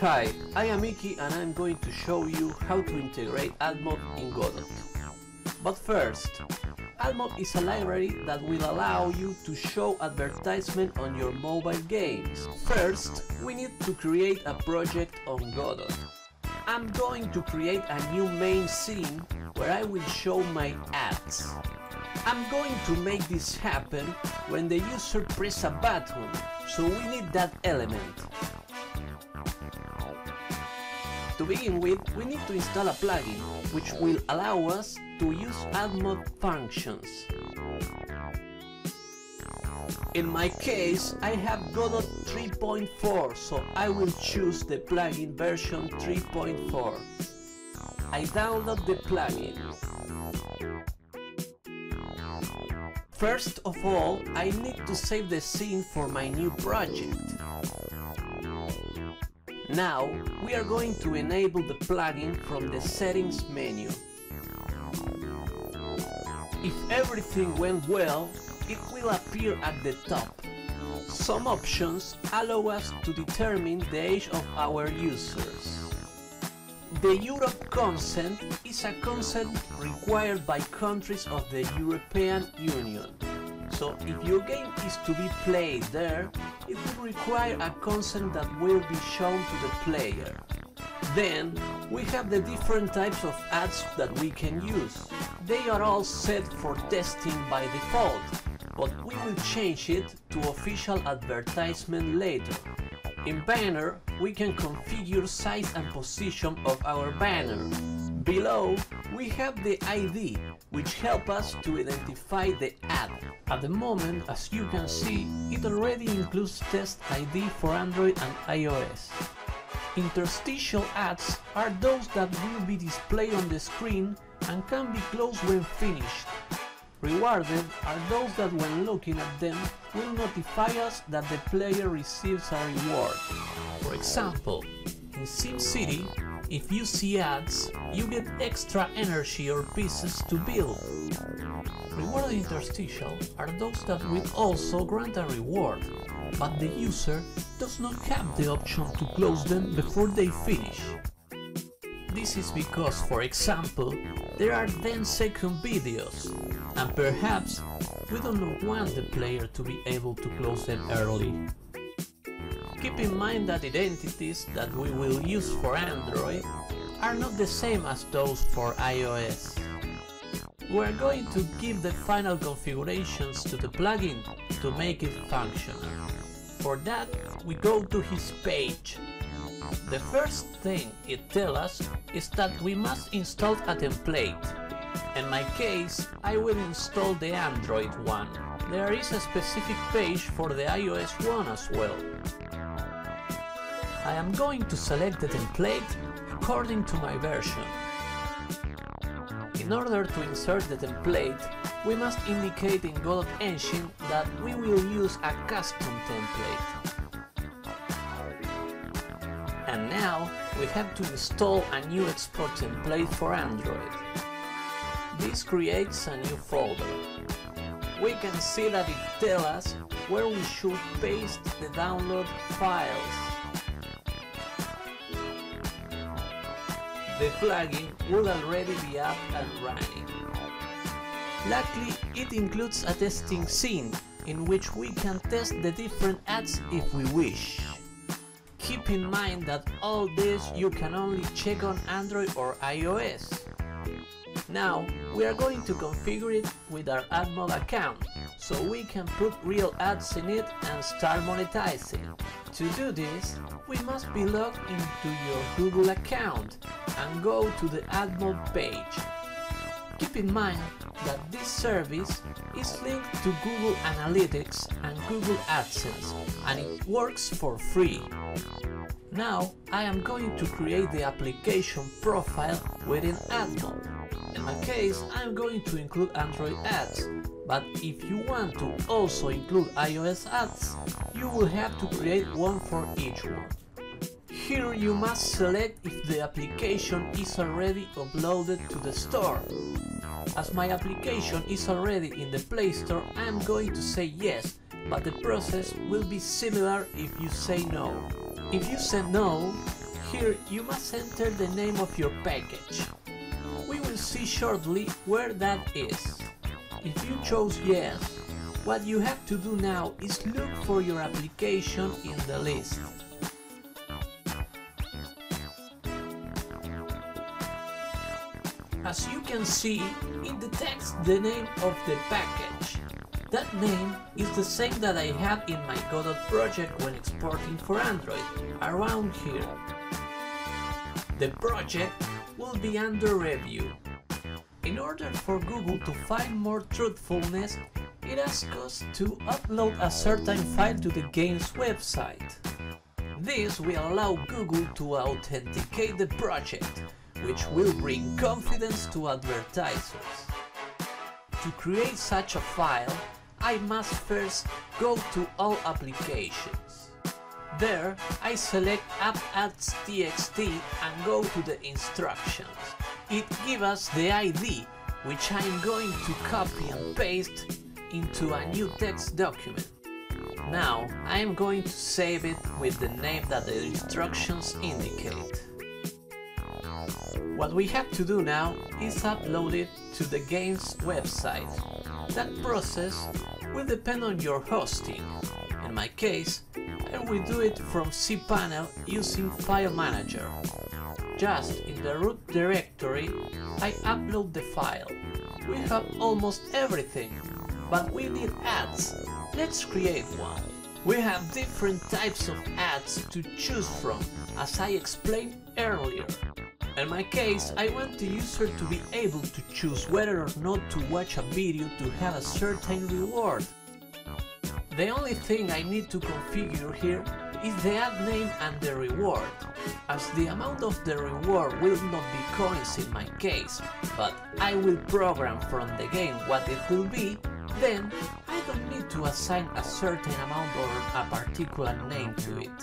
Hi, I am Iki and I'm going to show you how to integrate Admob in Godot. But first, Admob is a library that will allow you to show advertisement on your mobile games. First, we need to create a project on Godot. I'm going to create a new main scene where I will show my ads. I'm going to make this happen when the user presses a button, so we need that element. To begin with, we need to install a plugin which will allow us to use Admob functions. In my case, I have Godot 3.4, so I will choose the plugin version 3.4. I download the plugin. First of all, I need to save the scene for my new project. Now, we are going to enable the plugin from the settings menu. If everything went well, it will appear at the top. Some options allow us to determine the age of our users. The Europe consent is a consent required by countries of the European Union. So if your game is to be played there, it will require a consent that will be shown to the player. Then we have the different types of ads that we can use. They are all set for testing by default, but we will change it to official advertisement later. In banner, we can configure size and position of our banner. Below, we have the ID, which helps us to identify the ad. At the moment, as you can see, it already includes test ID for Android and iOS. Interstitial ads are those that will be displayed on the screen and can be closed when finished. Rewarded are those that when looking at them will notify us that the player receives a reward. For example, in SimCity, if you see ads, you get extra energy or pieces to build. Rewarded interstitial are those that will also grant a reward, but the user does not have the option to close them before they finish. This is because, for example, there are 10-second videos, and perhaps we do not want the player to be able to close them early. Keep in mind that identities that we will use for Android are not the same as those for iOS. We are going to give the final configurations to the plugin to make it functional. For that, we go to his page. The first thing it tells us is that we must install a template. In my case, I will install the Android one. There is a specific page for the iOS one as well. I am going to select the template according to my version. In order to insert the template, we must indicate in Godot Engine that we will use a custom template. And now we have to install a new export template for Android. This creates a new folder. We can see that it tells us where we should paste the download files. The plugin will already be up and running. Luckily, it includes a testing scene in which we can test the different ads if we wish. Keep in mind that all this you can only check on Android or iOS. Now, we are going to configure it with our Admob account, so we can put real ads in it and start monetizing. To do this, we must be logged into your Google account and go to the Admob page. Keep in mind that this service is linked to Google Analytics and Google AdSense, and it works for free. Now I am going to create the application profile within Admob. In my case, I am going to include Android ads, but if you want to also include iOS ads, you will have to create one for each one. Here you must select if the application is already uploaded to the store. As my application is already in the Play Store, I am going to say yes, but the process will be similar if you say no. If you say no, Here you must enter the name of your package. We will see shortly where that is. If you chose yes, what you have to do now is look for your application in the list. As you can see in the text the name of the package. That name is the same that I had in my Godot project when exporting for Android, around here. The project will be under review. In order for Google to find more truthfulness, it asks us to upload a certain file to the game's website. This will allow Google to authenticate the project, which will bring confidence to advertisers. To create such a file, I must first go to All Applications. There, I select app.ads.txt and go to the instructions. It gives us the ID, which I am going to copy and paste into a new text document. Now, I am going to save it with the name that the instructions indicate. What we have to do now is upload it to the game's website. That process will depend on your hosting. In my case, I will do it from cPanel using File Manager. Just in the root directory, I upload the file. We have almost everything, but we need ads. Let's create one. We have different types of ads to choose from, as I explained earlier. In my case, I want the user to be able to choose whether or not to watch a video to have a certain reward. The only thing I need to configure here is the ad name and the reward, as the amount of the reward will not be coins in my case, but I will program from the game what it will be, then I don't need to assign a certain amount or a particular name to it.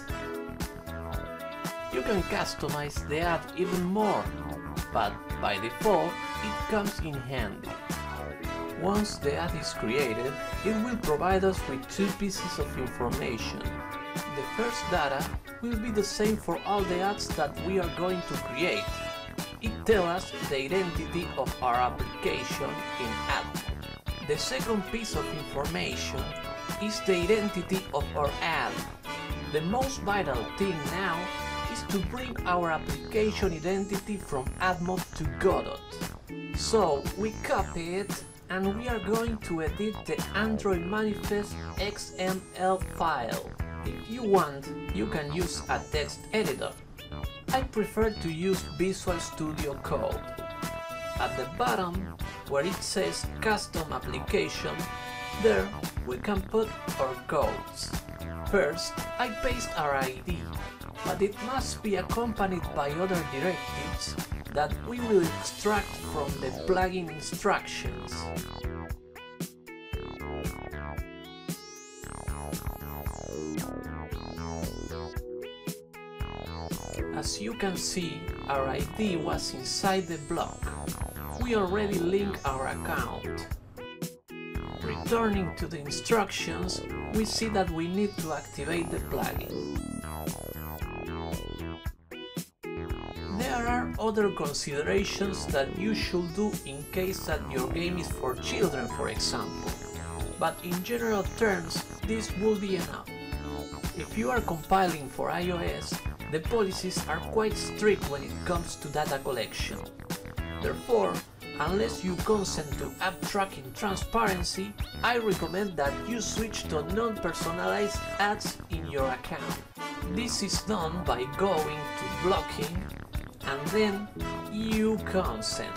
You can customize the ad even more, but by default it comes in handy. Once the ad is created, it will provide us with two pieces of information. The first data will be the same for all the ads that we are going to create. It tells us the identity of our application in Admob. The second piece of information is the identity of our ad. The most vital thing now is to bring our application identity from Admob to Godot. So we copy it and we are going to edit the Android manifest XML file. If you want, you can use a text editor. I prefer to use Visual Studio Code. At the bottom, where it says Custom Application, there we can put our codes. First, I paste our ID, but it must be accompanied by other directives that we will extract from the plugin instructions. As you can see, our ID was inside the block. We already linked our account. Returning to the instructions, we see that we need to activate the plugin. There are other considerations that you should do in case that your game is for children, for example. But in general terms, this will be enough. If you are compiling for iOS, the policies are quite strict when it comes to data collection. Therefore, unless you consent to app tracking transparency, I recommend that you switch to non-personalized ads in your account. This is done by going to blocking and then you consent.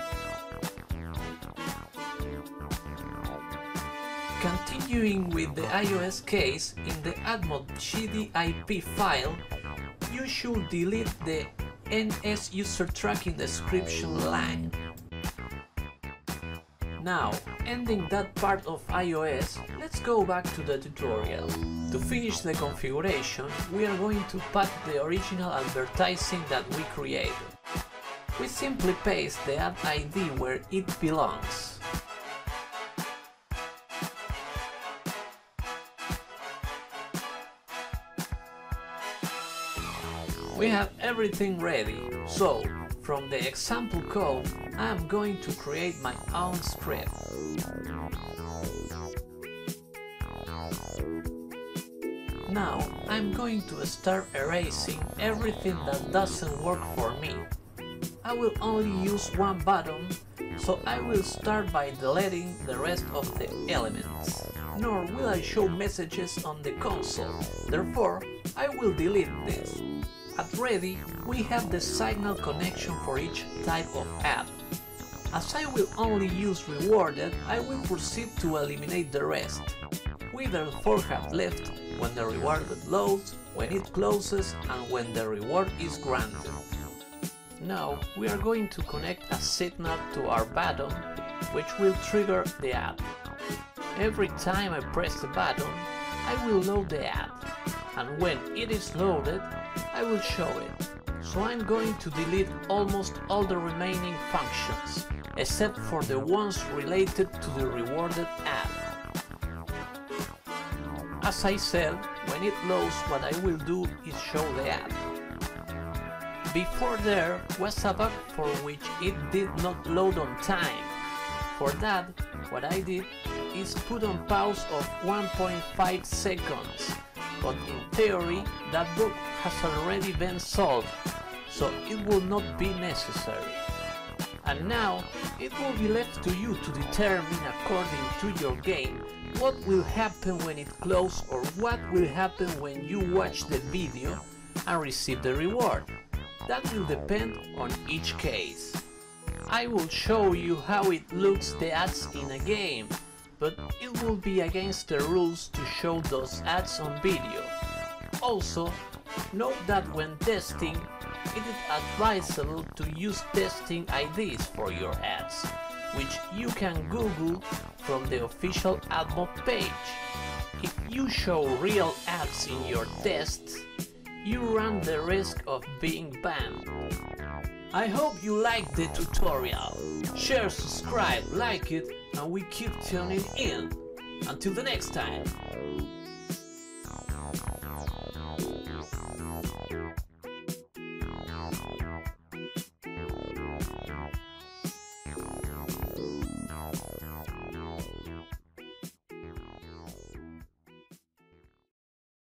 Continuing with the iOS case, in the Admob GDIP file, you should delete the NS user tracking description line. Now, ending that part of iOS, let's go back to the tutorial. To finish the configuration, we are going to path the original advertising that we created. We simply paste the ad ID where it belongs. We have everything ready, so from the example code I am going to create my own script. Now I'm going to start erasing everything that doesn't work for me. I will only use one button, so I will start by deleting the rest of the elements. Nor will I show messages on the console, therefore I will delete this. At ready, we have the signal connection for each type of ad. As I will only use rewarded, I will proceed to eliminate the rest. We therefore have left when the rewarded loads, when it closes, and when the reward is granted. Now we are going to connect a signal to our button, which will trigger the ad. Every time I press the button, I will load the ad, and when it is loaded, I will show it. So I'm going to delete almost all the remaining functions, except for the ones related to the rewarded ad. As I said, when it loads, what I will do is show the ad. Before there was a bug for which it did not load on time. For that, what I did is put on pause of 1.5 seconds, but in theory that bug has already been solved, so it will not be necessary. And now it will be left to you to determine according to your game what will happen when it closes or what will happen when you watch the video and receive the reward. That will depend on each case. I will show you how it looks the ads in a game, but it will be against the rules to show those ads on video. Also, note that when testing, it is advisable to use testing IDs for your ads, which you can Google from the official Admob page. If you show real ads in your tests, you run the risk of being banned. I hope you liked the tutorial. Share, subscribe, like it, and we keep tuning in. Until the next time.